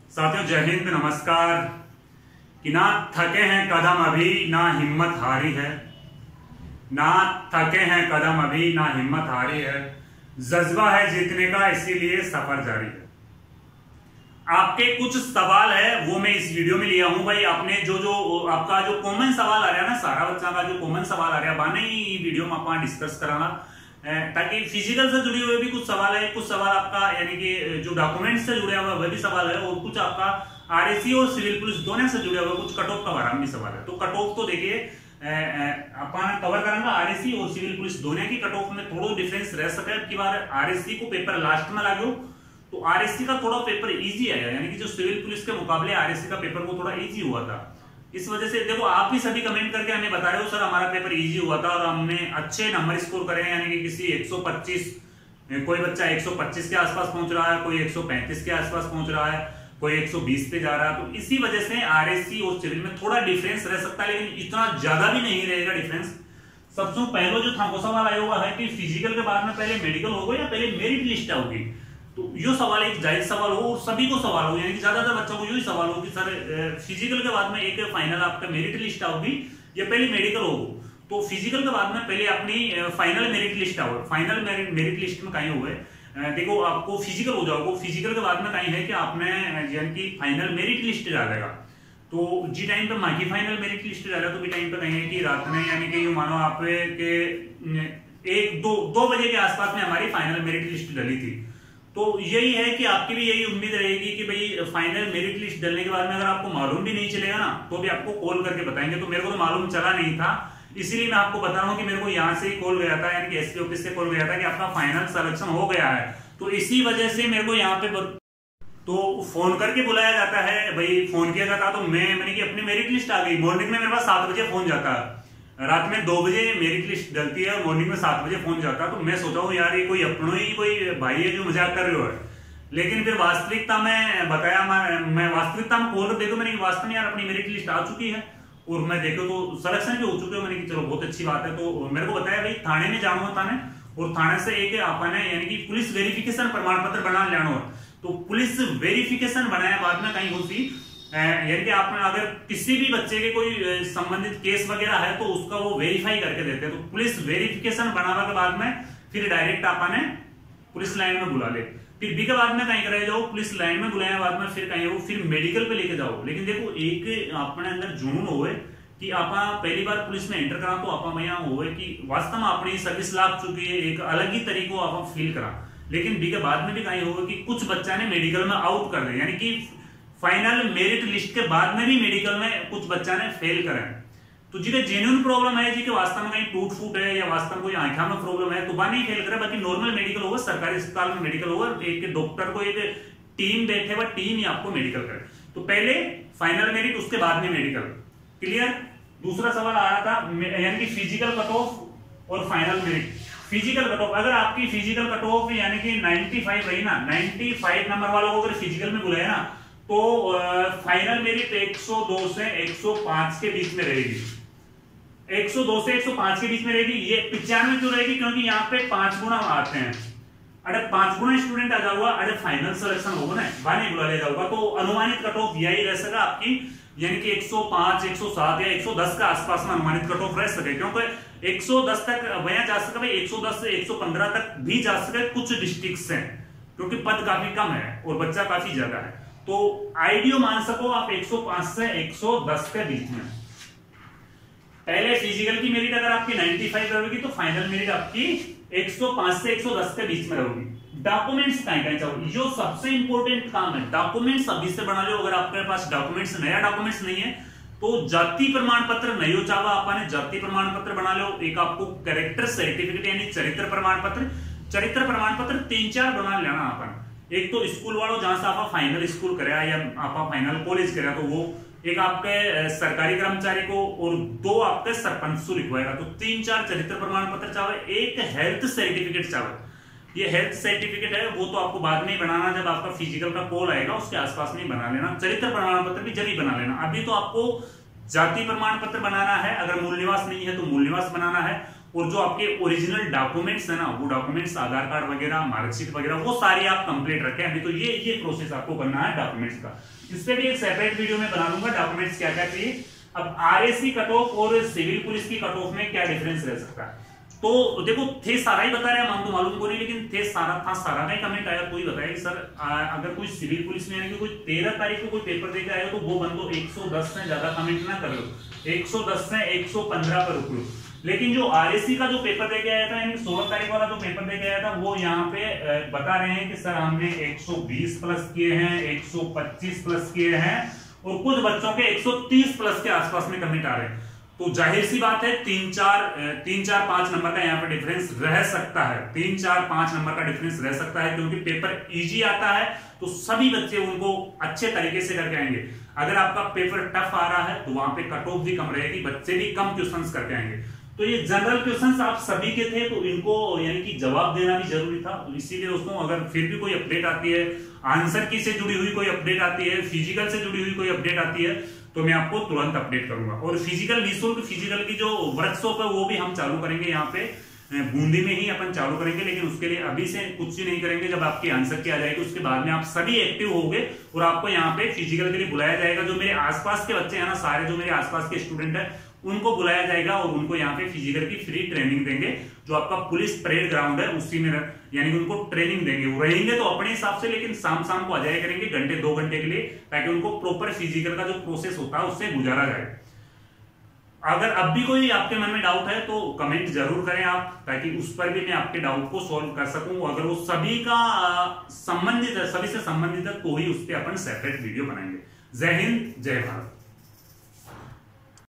साथियों जय हिंद, नमस्कार। कि ना थके हैं कदम अभी, ना हिम्मत हारी है। ना थके हैं कदम अभी, ना हिम्मत हारी है। जज्बा है जीतने का, इसीलिए सफर जारी है। आपके कुछ सवाल है वो मैं इस वीडियो में लिया हूं भाई। आपने जो आपका जो कॉमन सवाल आ रहा है ना, सारा बच्चा का जो कॉमन सवाल आ रहा है बाने ही वीडियो में आप डिस्कस कराना, ताकि फिजिकल से जुड़े हुए भी कुछ सवाल है, कुछ सवाल आपका यानी कि जो डॉक्यूमेंट से जुड़े हुआ वह भी सवाल है, और कुछ आपका आरएसी और सिविल पुलिस दोनों से जुड़े हुए कुछ कट ऑफ का बारे में सवाल है। तो कट ऑफ तो देखिए अपन कवर करेंगे आरएसी और सिविल पुलिस दोनों की कट ऑफ में थोड़ा डिफरेंस रह सके। अब की बार आरएसी को पेपर लास्ट में लागू तो आरएससी का थोड़ा पेपर इजी आया, यानी कि जो सिविल पुलिस के मुकाबले आरएससी का पेपर वो थोड़ा इजी हुआ था। इस वजह से देखो आप भी सभी कमेंट करके हमें बता रहे हो सर हमारा पेपर इजी हुआ था और हमने अच्छे नंबर स्कोर करे हैं, यानी कि किसी 125, कोई बच्चा 125 के आसपास पहुंच रहा है, कोई 135 के आसपास पहुंच रहा है, कोई 120 पे जा रहा है। तो इसी वजह से आरएससी और सिविल में थोड़ा डिफरेंस रह सकता है, लेकिन इतना ज्यादा भी नहीं रहेगा डिफरेंस। सबसे पहले जो था वो सवाल आया हुआ है कि फिजिकल के बाद में पहले मेडिकल होगा या पहले मेरिट लिस्ट आओगी। तो यो सवाल एक जायज सवाल हो और सभी को सवाल हो, यानी कि ज्यादातर बच्चों को यही सवाल हो कि सर फिजिकल के बाद में एक फाइनल आपका मेरिट लिस्ट आओगी या पहले मेडिकल होगी। तो फिजिकल के बाद में पहले अपनी फाइनल मेरिट लिस्ट आओ। फाइनल मेरिट लिस्ट में कहीं हुए देखो आपको फिजिकल हो जाओगे, फिजिकल के बाद में कहीं है कि आपने यानी कि फाइनल मेरिट लिस्ट डालेगा। तो जी टाइम पे माँ की फाइनल मेरिट लिस्ट डाला तो भी टाइम पे कहीं है कि रात में यानी कि मानो आप के 1-2 बजे के आसपास में हमारी फाइनल मेरिट लिस्ट डली थी। तो यही है कि आपकी भी यही उम्मीद रहेगी कि भाई फाइनल मेरिट लिस्ट डलने के बाद में अगर आपको मालूम भी नहीं चलेगा ना तो भी आपको कॉल करके बताएंगे। तो मेरे को तो मालूम चला नहीं था, इसीलिए मैं आपको बता रहा हूँ कि मेरे को यहाँ से ही कॉल गया था, यानी कि एसपी ऑफिस से कॉल गया था कि आपका फाइनल सिलेक्शन हो गया है। तो इसी वजह से मेरे को यहाँ पे तो फोन करके बुलाया जाता है, भाई फोन किया जाता तो मैंने कि अपनी मेरिट लिस्ट आ गई। मॉर्निंग में मेरे पास 7 बजे फोन जाता है, रात में 2 बजे मेरिट लिस्ट डलती है, मॉर्निंग में 7 बजे फोन जाता। तो मैं सोचा हूँ यार ये कोई अपनों ही कोई भाई है जो मजाक कर रहे हो। लेकिन फिर वास्तविकता में बताया, मैं वास्तविकता में खोल देखो मैंने वास्तव में यार अपनी मेरिट लिस्ट आ चुकी है और मैं देखो तो सिलेक्शन भी हो चुके हो। मैंने कि चलो बहुत अच्छी बात है। तो मेरे को बताया भाई थाने में जाना होता है और थाने से एक आपने यानी कि पुलिस वेरिफिकेशन प्रमाण पत्र बना लेना। तो पुलिस वेरिफिकेशन बनाया बाद में कहीं होती, यानी कि आपने अगर किसी भी बच्चे के कोई संबंधित केस वगैरह है तो उसका वो वेरीफाई करके देते हैं। तो पुलिस वेरिफिकेशन बनाने के बाद में फिर डायरेक्ट आपने पुलिस लाइन में बुला ले। फिर बी के बाद में कहीं कराया जाओ, पुलिस लाइन में बुलाया बाद में फिर कहीं फिर मेडिकल पे लेके जाओ। लेकिन देखो एक अपने अंदर जुनून होए कि आप पहली बार पुलिस में एंटर करा तो आप यहाँ होए कि वास्तव में अपनी सर्विस लाग चुकी है, एक अलग ही तरीको आप फील करा। लेकिन बी के बाद में भी कहीं होगा कि कुछ बच्चा ने मेडिकल में आउट कर दे, यानी कि फाइनल मेरिट लिस्ट के बाद में भी मेडिकल में कुछ बच्चा ने फेल करें। तो जिन्हें जेन्युइन प्रॉब्लम है, जी के वास्तव में कहीं टूट फूट है या वास्तव में कोई आंखों में प्रॉब्लम है तो वह नहीं फेल करे। बाकी नॉर्मल मेडिकल होगा, सरकारी अस्पताल में मेडिकल होगा, एक डॉक्टर को एक टीम बैठे हुआ टीम ही आपको मेडिकल करे। तो पहले फाइनल मेरिट उसके बाद में मेडिकल। क्लियर। दूसरा सवाल आ रहा था यानी कि फिजिकल कट ऑफ और final merit. Physical cut off, अगर आपकी फिजिकल कट ऑफ यानी कि 95 रही ना, 95 नंबर वालों को अगर फिजिकल में बुलाया ना तो फाइनल मेरिट 102 से 105 के बीच में रहेगी। 102 से 105 के बीच में रहेगी। ये 95 क्यों रहेगी? क्योंकि यहाँ पे 5 गुना आते हैं। अरे 5 गुना स्टूडेंट आ जाऊंगा, अरे फाइनल सिलेक्शन होगा ना, बाने बुला ले जाऊंगा। तो अनुमानित कट ऑफ यही रह सका आपकी, यानी कि 105, 107 या 110 के आसपास में अनुमानित कट ऑफ रह सके। क्योंकि 110 तक वहां जा सके भाई, 110 से 115 तक भी जा सके कुछ डिस्ट्रिक्ट हैं, क्योंकि पद काफी कम है और बच्चा काफी ज्यादा है। तो आइडियो मान सको आप 105 से 110 के बीच में। पहले फिजिकल की मेरिट अगर आपकी 95 रहेगी तो फाइनल मेरिट आपकी 105 से 110 के बीच में रहेगी। डॉक्यूमेंट्स कहीं चाहिए, जो सबसे इंपॉर्टेंट काम है डॉक्यूमेंट्स अभी से बना लो। अगर आपके पास डॉक्यूमेंट्स नया डॉक्यूमेंट्स नहीं है तो जाति प्रमाण पत्र नहीं हो चावा आपने जाति प्रमाण पत्र बना लो। एक आपको कैरेक्टर सर्टिफिकेट यानी चरित्र प्रमाण पत्र, चरित्र प्रमाण पत्र 3-4 बना लेना अपन। एक तो स्कूल वालों जहां से आप फाइनल स्कूल कराया या आप फाइनल कॉलेज कराया तो वो एक आपके सरकारी कर्मचारी को और 2 आपके सरपंच को लिखवाएगा। तो 3-4 चरित्र प्रमाण पत्र चाहे, एक हेल्थ सर्टिफिकेट चाहे। ये हेल्थ सर्टिफिकेट है वो तो आपको बाद में ही बनाना, जब आपका फिजिकल का कॉल आएगा उसके आसपास में बना लेना। चरित्र प्रमाण पत्र भी जब ही बना लेना। अभी तो आपको जाति प्रमाण पत्र बनाना है, अगर मूल निवास नहीं है तो मूल निवास बनाना है, और जो आपके ओरिजिनल डॉक्यूमेंट्स है ना, वो डॉक्यूमेंट्स आधार कार्ड वगैरह, मार्कशीट वगैरह, वो सारी आप कंप्लीट रखें। अभी तो ये प्रोसेस आपको करना है डॉक्यूमेंट्स का। इस पे भी एक सेपरेट वीडियो में बना दूंगा डॉक्यूमेंट्स क्या क्या चाहिए। अब आरएसी कट ऑफ और सिविल पुलिस की कट ऑफ में क्या डिफरेंस रह सकता है, तो देखो थे सारा ही बता रहे हैं, हम तो मालूम को नहीं, लेकिन थे सारा था, सारा का ही कमेंट आया, कोई बताया कि सर अगर कोई सिविल पुलिस में यानी कि कोई 13 तारीख को कोई पेपर देकर आएगा तो वो बंदो 110 से ज्यादा कमेंट ना कर लो, 110 से 115 पर रुक लो। लेकिन जो आरएसी का जो पेपर देके आया था, यानी 16 तारीख वाला जो पेपर देके आया था, वो यहाँ पे बता रहे हैं कि सर हमने 120 प्लस किए हैं, 125 प्लस किए हैं, और कुछ बच्चों के 130 प्लस के आसपास में कमेंट आ रहे हैं। तो जाहिर सी बात है 3-4-5 नंबर का यहाँ पे डिफरेंस रह सकता है, 3-4-5 नंबर का डिफरेंस रह सकता है, क्योंकि पेपर इजी आता है तो सभी बच्चे उनको अच्छे तरीके से करके आएंगे। अगर आपका पेपर टफ आ रहा है तो वहां पे कट ऑफ भी कम रहेगी, बच्चे भी कम क्वेश्चंस करके आएंगे। तो ये जनरल क्वेश्चंस आप सभी के थे, तो इनको यानी कि जवाब देना भी जरूरी था। तो इसीलिए दोस्तों अगर फिर भी कोई अपडेट आती है, आंसर की से जुड़ी हुई कोई अपडेट आती है, फिजिकल से जुड़ी हुई कोई अपडेट आती है, तो मैं आपको तुरंत अपडेट करूंगा। और फिजिकल निःशुल्क फिजिकल की जो वर्कशॉप है वो भी हम चालू करेंगे, यहाँ पे बूंदी में ही अपन चालू करेंगे। लेकिन उसके लिए अभी से कुछ भी नहीं करेंगे, जब आपकी आंसर की आ जाएगी उसके बाद में आप सभी एक्टिव होंगे और आपको यहाँ पे फिजिकल के लिए बुलाया जाएगा। जो मेरे आसपास के बच्चे हैं ना, सारे जो मेरे आसपास के स्टूडेंट है, उनको बुलाया जाएगा और उनको यहाँ पे फिजिकल की फ्री ट्रेनिंग देंगे। जो आपका पुलिस परेड ग्राउंड है उसी में यानी कि उनको ट्रेनिंग देंगे। वो रहेंगे तो अपने हिसाब से, लेकिन शाम को आ जाया करेंगे घंटे 2 घंटे के लिए, ताकि उनको प्रॉपर फिजिकल का जो प्रोसेस होता है उससे गुजारा जाए। अगर अब भी कोई आपके मन में डाउट है तो कमेंट जरूर करें आप, ताकि उस पर भी मैं आपके डाउट को सॉल्व कर सकूं। अगर वो सभी का संबंधित है, सभी से संबंधित है, तो ही उस पर अपन सेपरेट वीडियो बनाएंगे। जय हिंद, जय भारत।